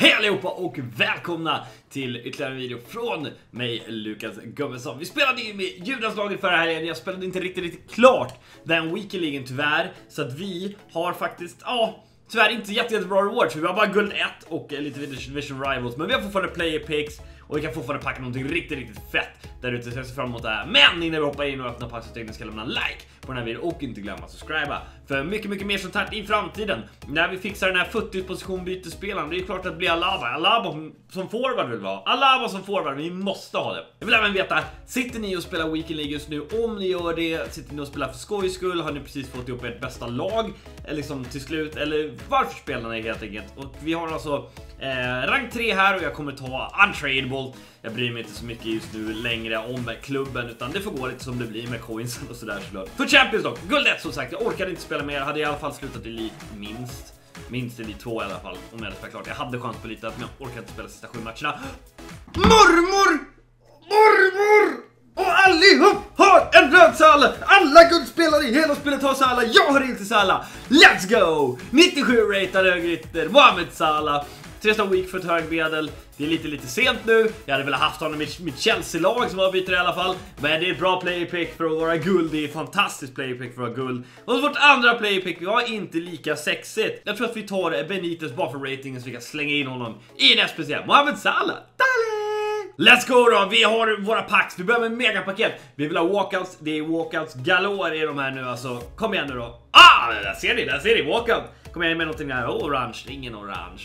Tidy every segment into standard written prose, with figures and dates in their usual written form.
Hej allihopa och välkomna till ytterligare en video från mig, Lukas Gummesson. Vi spelade ju med Judaslaget förra helgen. Jag spelade inte riktigt klart den weekendligen tyvärr. Så att vi har faktiskt, tyvärr inte jättebra rewards. Vi har bara guld 1 och lite Division Rivals. Men vi har fortfarande player picks och vi kan fortfarande packa någonting riktigt fett där ute. Så jag ser fram emot det här. Men innan vi hoppar in och öppnar packs så tänkte jag ska lämna en like på den här videon och inte glömma att subscriba. För mycket mer sånt här i framtiden. När vi fixar den här 40 position bytesspelaren, det är klart att det blir Alaba som forward vill vi ha. Alaba som forward, vi måste ha det. Jag vill även veta, sitter ni och spelar Weekend League just nu? Om ni gör det, sitter ni och spelar för skojs skull? Har ni precis fått ihop ert bästa lag liksom till slut? Eller varför spelar ni helt enkelt? Och vi har alltså rank 3 här och jag kommer ta Untradable. Jag bryr mig inte så mycket just nu längre om klubben, utan det får gå lite som det blir med coinsen och sådär såklart. För Champions dock, guld 1 som sagt, jag orkade inte spela mer. Jag hade i alla fall slutat i minst i 2 i alla fall, om jag hade spelat klart. Jag hade chans på lite, men jag orkade inte spela sista 7 matcherna. Mormor och allihop har en röd Salah. Alla guldspelare i hela spelet har Salah. Jag har inte Salah. Let's go! 97 ratad högerytter, Mohamed Salah. 3 week för ett högmedel. Det är lite sent nu. Jag hade väl haft honom i mitt Chelsea-lag som var byter i alla fall. Men det är ett bra player pick för att vara guld. Det är fantastiskt player pick för att vara guld. Och så vårt andra player pick, vi var inte lika sexigt. Jag tror att vi tar Benitez bara för ratingen så vi kan slänga in honom i en SPC. Mohamed Salah. Let's go då, vi har våra packs. Vi behöver en megapaket. Vi vill ha walkouts, det är walkouts galore i de här nu alltså. Kom igen nu då. Där ser ni walkout. Kom igen med någonting här, orange, ingen orange.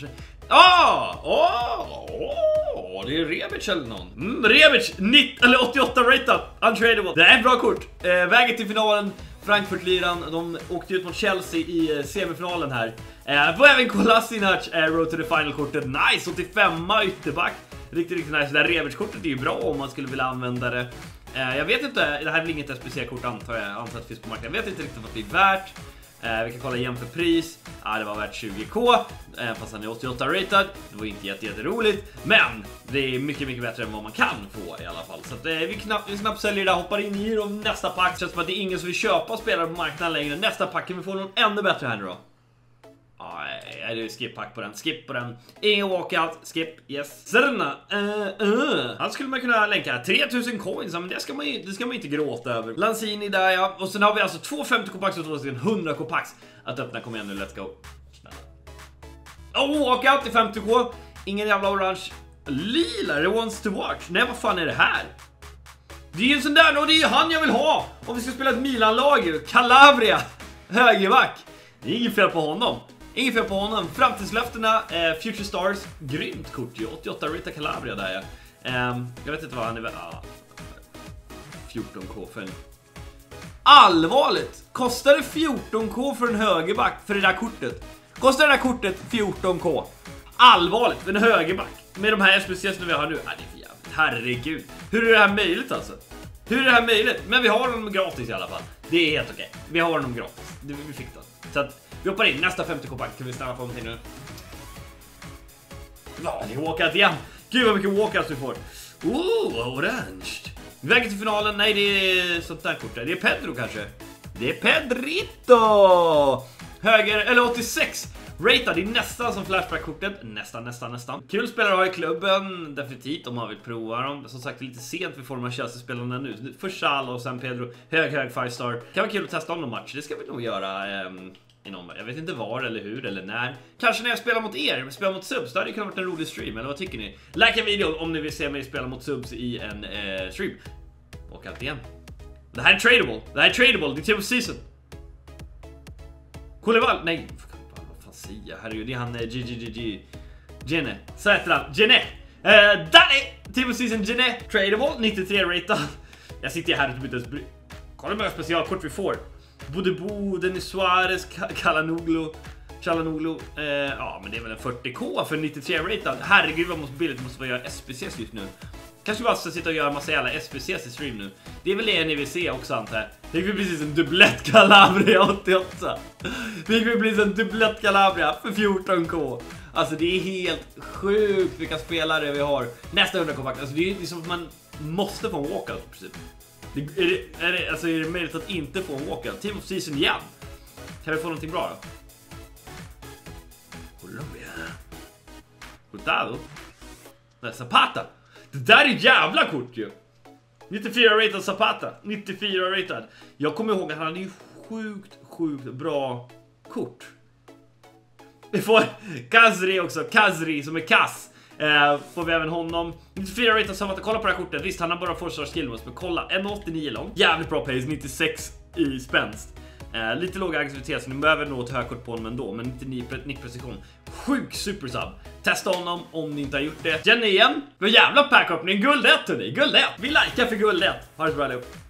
Det är Rebic eller någon. Rebic, 88 rated, untradable. Det är ett bra kort. Vägen till finalen, Frankfurt-liran, de åkte ut mot Chelsea i semifinalen här. Får även Kolasinac, road to the final-kortet. Nice, 85 ytterback. Riktigt nice. Det där Rebic-kortet är ju bra om man skulle vilja använda det. Jag vet inte, det här är väl inget SPC-kort antar att det finns på marknaden. Jag vet inte riktigt vad det är värt. Vi kan kolla igen för pris. Det var värt 20k, fast han är 88 rated. Det var inte jätteroligt, men det är mycket bättre än vad man kan få i alla fall. Så att, vi snabbt säljer det där, hoppar in i de nästa pack. Känns som att det är ingen som vill köpa spelare på marknaden längre. Nästa pack kan vi få någon ännu bättre här nu då. Det är skip-pack på den, skip på den. Ingen walkout, skip, yes. Serna, han skulle man kunna länka 3000 coins, men det ska man inte gråta över. Lanzini där ja, och sen har vi alltså 250 packs och 100 packs att öppna, kom igen nu, let's go. Walkout i 50k, ingen jävla orange. Lila, det wants to watch. Nej, vad fan är det här? Det är ju en sån där, och det är ju han jag vill ha. Om vi ska spela ett Milan-lag, Calabria, högerback. Det är inget fel på honom. Framtidslöftena, Future Stars, grymt kort ju. 88 Rita Calabria där ja. Jag vet inte vad han är. 14k för en. Allvarligt, kostar det 14k för en högerback för det där kortet? Kostar det där kortet 14k? Allvarligt, för en högerback med de här SPCs vi har nu. Det är för jävligt, herregud. Hur är det här möjligt alltså? Men vi har dem gratis i alla fall. Det är helt okej. Vi har dem gratis. Vi fick den. Så att vi hoppar in, nästa 50k-pack. Kan vi stanna på någonting nu? Det är walkout igen. Gud vad mycket walkouts vi får. Orange. Vägen till finalen, nej det är sånt där kort där. Det är Pedro kanske. Det är Pedrito. Höger, eller 86 rated, det är nästan som flashback-kortet. Nästan. Kul spelare att ha i klubben, definitivt om man vill prova dem. Som sagt, det är lite sent vi får de här Chelsea-spelarna nu. Först Salah och sen Pedro, hög 5-star. Kan vara kul att testa om någon match, det ska vi nog göra jag vet inte var eller hur eller när. Kanske när jag spelar mot er, spelar mot subs. Det hade kunnat varit en rolig stream, eller vad tycker ni? Like videon om ni vill se mig spela mot subs i en stream. Och allt igen. Det här är tradable, det är team of season. Koulibaly, nej. Herregud, det är han Gene. Så heter han, Gene. Danny, team of season Gene. Tradable, 93 rated. Jag sitter här och byter. Kolla hur många specialkort vi får. Bodebo, Denis Suarez, Calhanoglu. Men det är väl en 40k för 93 rated. Herregud vad billigt måste vi göra SPCs just nu. Kanske bara ska sitta och göra massa jävla SPCs i stream nu. Det är väl det ni vill se också antar jag. Det fick vi precis en dubblett Calabria 88. Fick vi precis en dubblett Calabria för 14k. Alltså det är helt sjukt vilka spelare vi har. Nästa 100k. Alltså det är som att man måste få en walkout i princip. Är det möjligt att inte få en walkout? Team of season igen. Kan vi få någonting bra då? Colombia. Hurtado. Nej, Zapata. Det där är jävla kort ju. 94 ratad Zapata. 94 ratad. Jag kommer ihåg att han hade ju sjukt bra kort. Vi får Kazri också. Kazri som är kass. Får vi även honom. 94 ratad Zapata. Kolla på det här kortet. Visst, han har bara 4-star skill moves, men kolla. 1,89 lång. Jävligt bra pace. 96 i spänst. Lite låg aggressivitet, så ni behöver nog ett högkort på honom ändå. Men 99 nickprecision. Sjuk supersub. Testa honom om ni inte har gjort det. Jenny igen. Vad jävla pack-up. Ni är guld 1 hörni. Guld 1. Vi likar för guld 1. Ha det bra allihop.